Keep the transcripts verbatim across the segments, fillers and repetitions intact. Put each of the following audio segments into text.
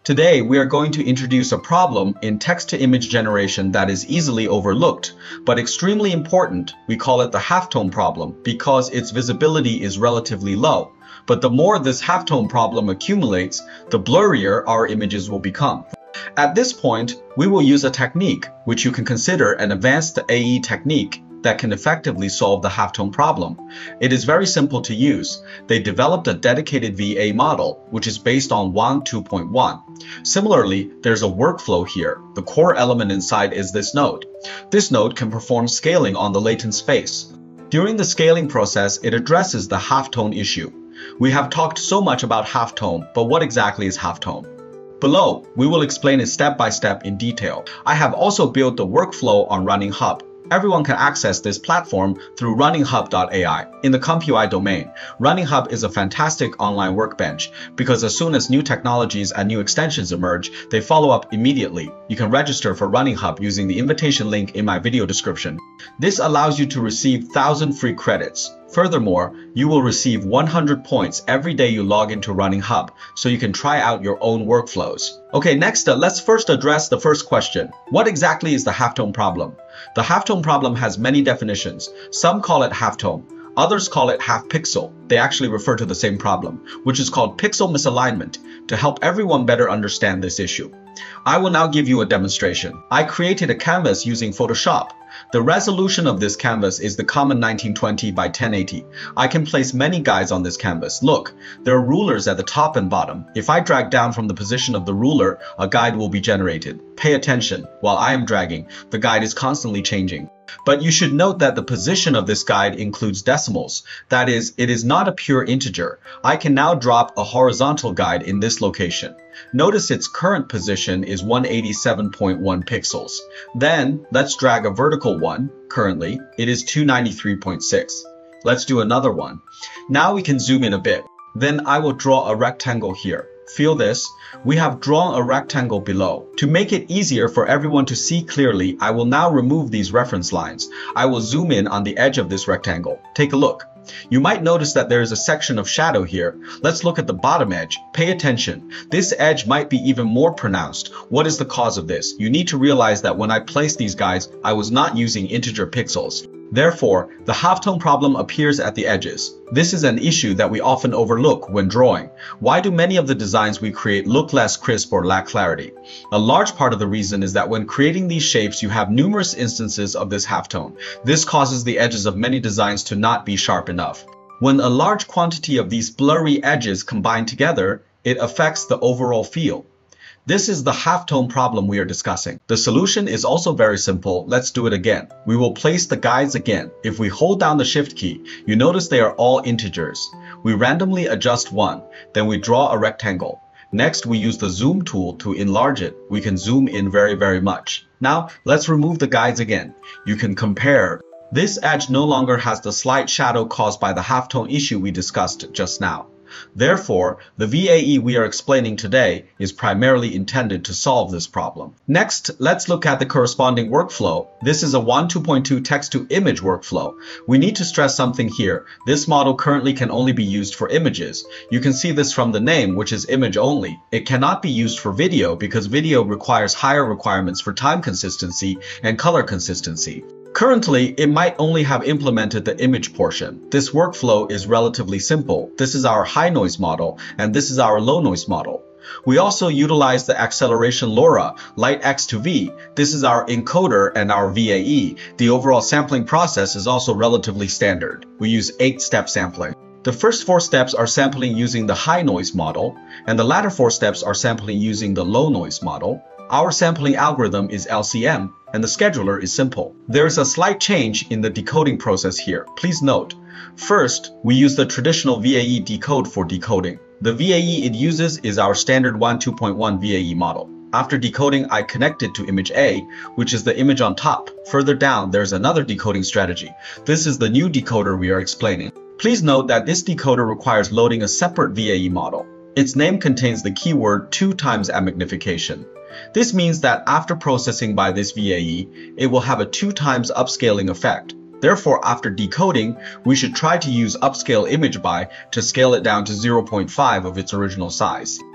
Today, we are going to introduce a problem in text-to-image generation that is easily overlooked, but extremely important. We call it the halftone problem because its visibility is relatively low. But the more this halftone problem accumulates, the blurrier our images will become. At this point, we will use a technique which you can consider an advanced A E technique that can effectively solve the halftone problem. It is very simple to use. They developed a dedicated V A model, which is based on W A N two point one. Similarly, there's a workflow here. The core element inside is this node. This node can perform scaling on the latent space. During the scaling process, it addresses the halftone issue. We have talked so much about halftone, but what exactly is halftone? Below, we will explain it step by step in detail. I have also built the workflow on Running Hub. Everyone can access this platform through running hub dot A I. In the ComfyUI domain, Running Hub is a fantastic online workbench because as soon as new technologies and new extensions emerge, they follow up immediately. You can register for Running Hub using the invitation link in my video description. This allows you to receive one thousand free credits. Furthermore, you will receive one hundred points every day you log into Running Hub, so you can try out your own workflows. Okay, next, uh, let's first address the first question. What exactly is the halftone problem? The halftone problem has many definitions. Some call it halftone. Others call it half pixel. They actually refer to the same problem, which is called pixel misalignment, to help everyone better understand this issue. I will now give you a demonstration. I created a canvas using Photoshop. The resolution of this canvas is the common nineteen twenty by ten eighty. I can place many guides on this canvas. Look, there are rulers at the top and bottom. If I drag down from the position of the ruler, a guide will be generated. Pay attention. While I am dragging, the guide is constantly changing. But you should note that the position of this guide includes decimals. That is, it is not a pure integer. I can now drop a horizontal guide in this location. Notice its current position is one eighty-seven point one pixels. Then, let's drag a vertical one. Currently, it is two ninety-three point six. Let's do another one. Now we can zoom in a bit. Then I will draw a rectangle here. Feel this? We have drawn a rectangle below. To make it easier for everyone to see clearly, I will now remove these reference lines. I will zoom in on the edge of this rectangle. Take a look. You might notice that there is a section of shadow here. Let's look at the bottom edge. Pay attention. This edge might be even more pronounced. What is the cause of this? You need to realize that when I placed these guides, I was not using integer pixels. Therefore, the halftone problem appears at the edges. This is an issue that we often overlook when drawing. Why do many of the designs we create look less crisp or lack clarity? A large part of the reason is that when creating these shapes, you have numerous instances of this halftone. This causes the edges of many designs to not be sharp enough. When a large quantity of these blurry edges combine together, it affects the overall feel. This is the halftone problem we are discussing. The solution is also very simple. Let's do it again. We will place the guides again. If we hold down the shift key, you notice they are all integers. We randomly adjust one, then we draw a rectangle. Next, we use the zoom tool to enlarge it. We can zoom in very, very much. Now, let's remove the guides again. You can compare. This edge no longer has the slight shadow caused by the halftone issue we discussed just now. Therefore, the V A E we are explaining today is primarily intended to solve this problem. Next, let's look at the corresponding workflow. This is a W A N two point two text-to-image workflow. We need to stress something here. This model currently can only be used for images. You can see this from the name, which is image only. It cannot be used for video because video requires higher requirements for time consistency and color consistency. Currently, it might only have implemented the image portion. This workflow is relatively simple. This is our high noise model, and this is our low noise model. We also utilize the acceleration LoRa, light X to V. This is our encoder and our V A E. The overall sampling process is also relatively standard. We use eight-step sampling. The first four steps are sampling using the high noise model, and the latter four steps are sampling using the low noise model. Our sampling algorithm is L C M, and the scheduler is simple. There is a slight change in the decoding process here. Please note, first, we use the traditional V A E decode for decoding. The V A E it uses is our standard W A N two point one V A E model. After decoding, I connect it to image A, which is the image on top. Further down, there's another decoding strategy. This is the new decoder we are explaining. Please note that this decoder requires loading a separate V A E model. Its name contains the keyword two times amplification. This means that after processing by this V A E, it will have a two times upscaling effect. Therefore, after decoding, we should try to use Upscale Image by to scale it down to zero point five of its original size.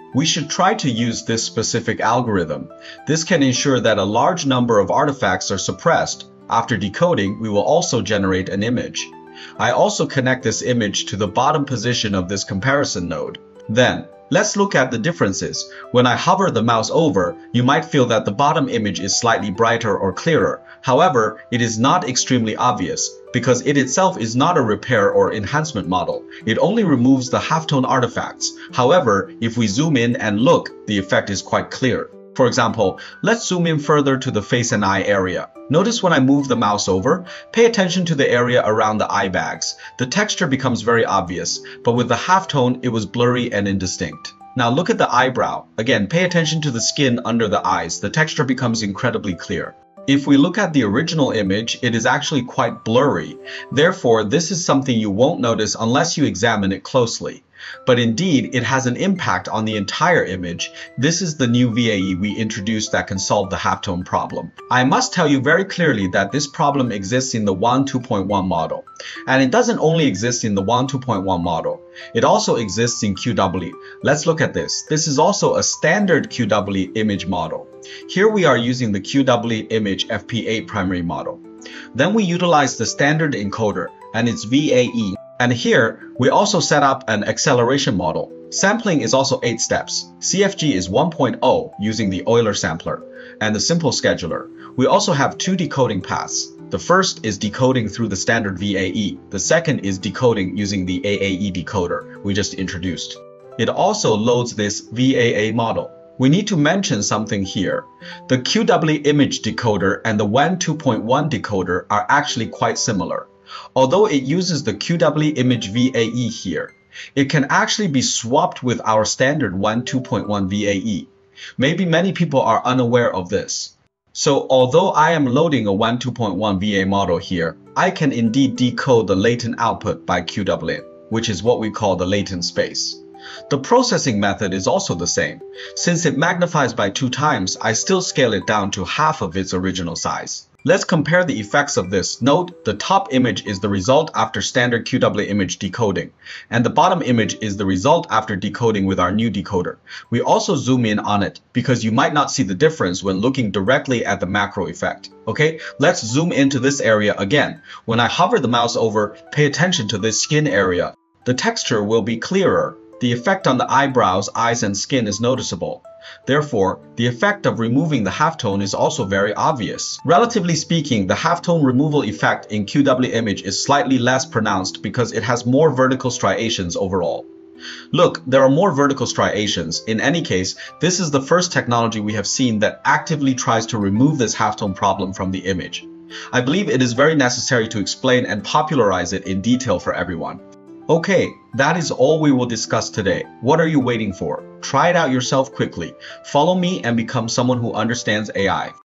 We should try to use this specific algorithm. This can ensure that a large number of artifacts are suppressed. After decoding, we will also generate an image. I also connect this image to the bottom position of this comparison node. Then, let's look at the differences. When I hover the mouse over, you might feel that the bottom image is slightly brighter or clearer. However, it is not extremely obvious, because it itself is not a repair or enhancement model. It only removes the halftone artifacts. However, if we zoom in and look, the effect is quite clear. For example, let's zoom in further to the face and eye area. Notice when I move the mouse over, pay attention to the area around the eye bags. The texture becomes very obvious, but with the halftone, it was blurry and indistinct. Now look at the eyebrow. Again, pay attention to the skin under the eyes. The texture becomes incredibly clear. If we look at the original image, it is actually quite blurry. Therefore, this is something you won't notice unless you examine it closely. But indeed, it has an impact on the entire image. This is the new V A E we introduced that can solve the halftone problem. I must tell you very clearly that this problem exists in the W A N two point one model. And it doesn't only exist in the W A N two point one model. It also exists in Q W. Let's look at this. This is also a standard Q W image model. Here we are using the Q W image F P eight primary model. Then we utilize the standard encoder and its V A E. And here, we also set up an acceleration model. Sampling is also eight steps. C F G is one point zero using the Euler sampler and the simple scheduler. We also have two decoding paths. The first is decoding through the standard V A E. The second is decoding using the A A E decoder we just introduced. It also loads this V A A model. We need to mention something here. The Q W image decoder and the W A N two point one decoder are actually quite similar. Although it uses the Q W image V A E here, it can actually be swapped with our standard W A N two point one V A E. Maybe many people are unaware of this. So although I am loading a W A N two point one V A model here, I can indeed decode the latent output by Q W, which is what we call the latent space. The processing method is also the same. Since it magnifies by two times, I still scale it down to half of its original size. Let's compare the effects of this. Note, the top image is the result after standard Q W image decoding, and the bottom image is the result after decoding with our new decoder. We also zoom in on it because you might not see the difference when looking directly at the macro effect. Okay, let's zoom into this area again. When I hover the mouse over, pay attention to this skin area. The texture will be clearer. The effect on the eyebrows, eyes, and skin is noticeable. Therefore, the effect of removing the halftone is also very obvious. Relatively speaking, the halftone removal effect in Q W image is slightly less pronounced because it has more vertical striations overall. Look, there are more vertical striations. In any case, this is the first technology we have seen that actively tries to remove this halftone problem from the image. I believe it is very necessary to explain and popularize it in detail for everyone. Okay, that is all we will discuss today. What are you waiting for? Try it out yourself quickly. Follow me and become someone who understands A I.